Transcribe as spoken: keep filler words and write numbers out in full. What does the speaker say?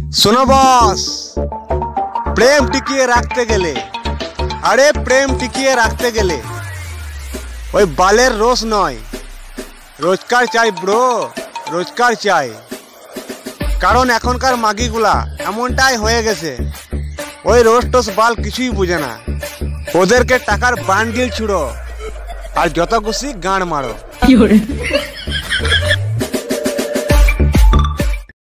শোনো বস, প্রেম টিকিয়ে রাখতে গেলে, আরে প্রেম টিকিয়ে রাখতে গেলে ওই বালের রোজ নয়, রোজকার চাই ব্রো, রোজকার চাই। কারণ এখনকার মাগিগুলা এমনটাই হয়ে গেছে, ওই রোজ টোস বাল কিছুই বুঝে না। ওদেরকে টাকার বান্ডিল ছুড়ো আর যত খুশি গাঁড় মারো।